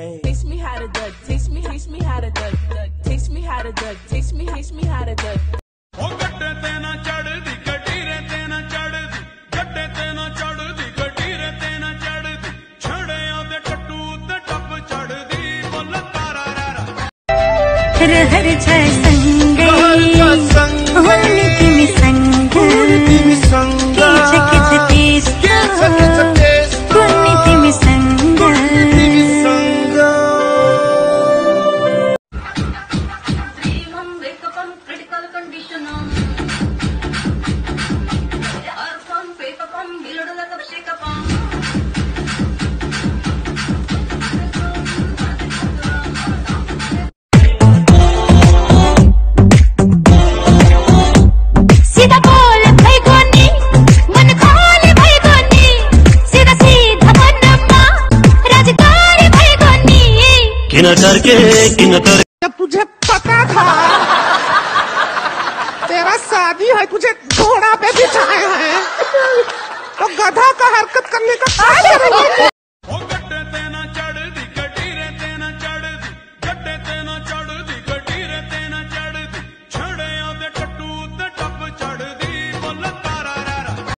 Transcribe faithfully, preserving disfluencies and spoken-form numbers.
Hey. Teach me how to duck. Teach me, teach me how to duck. duck. Teach me how to duck. Teach me, teach me how to duck. ओ गड्ढे ते ना चढ़ दी कटीरे ते ना चढ़ दी गड्ढे ते ना चढ़ दी कटीरे ते ना चढ़ दी छड़िया दे टट्टू ते टप चढ़ दी बोल तारा रा हर हर छाय संगे होली की मी संग किच किच टेस्ट होली की मी संग किन करके किन कर जब तुझे पता था तेरा शादी है तुझे घोड़ा पे बिठाए हैं तो गधा का हरकत करने का